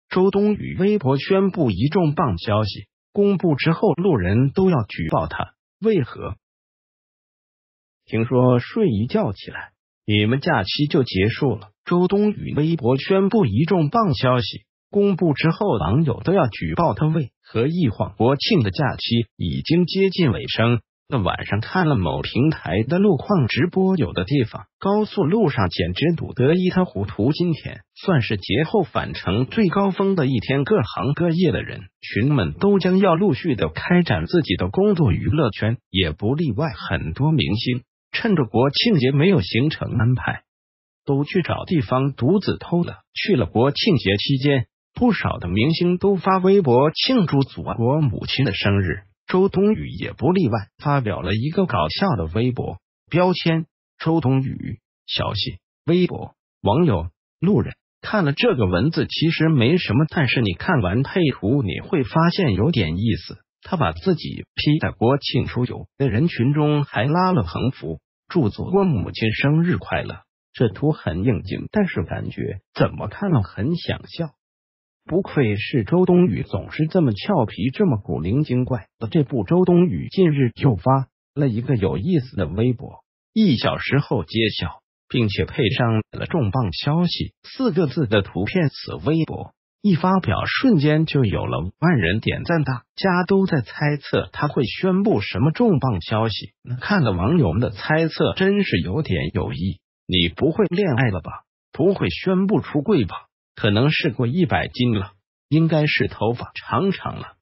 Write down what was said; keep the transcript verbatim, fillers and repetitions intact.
周冬雨微博宣布一重磅消息，公布之后路人都要举报他，为何？听说睡一觉起来，你们假期就结束了。周冬雨微博宣布一重磅消息，公布之后网友都要举报他，为何？一晃国庆的假期已经接近尾声。那晚上看了某平台的路况直播，有的地方高速路上简直堵得一塌糊涂。今天算是节后返程最高峰的一天，各行各业的人群们都将要陆续的开展自己的工作，娱乐圈也不例外。很多明星趁着国庆节没有行程安排，都去找地方独自偷了。去了国庆节期间，不少的明星都发微博庆祝祖国母亲的生日。周冬雨也不例外，发表了一个搞笑的微博，标签周冬雨消息。微博网友路人看了这个文字其实没什么，但是你看完配图你会发现有点意思。他把自己 P 在国庆出游的人群中，还拉了横幅，祝祖国母亲生日快乐。这图很应景，但是感觉怎么看了很想笑。不愧是周冬雨，总是这么俏皮，这么古灵精怪的。这部周冬雨近日又发了一个有意思的微博，一小时后揭晓，并且配上了重磅消息四个字的图片。此微博一发表，瞬间就有了万人点赞，大家都在猜测他会宣布什么重磅消息。看了网友们的猜测，真是有点有意。你不会恋爱了吧？不会宣布出柜吧？可能是过一百斤了，应该是头发长长了。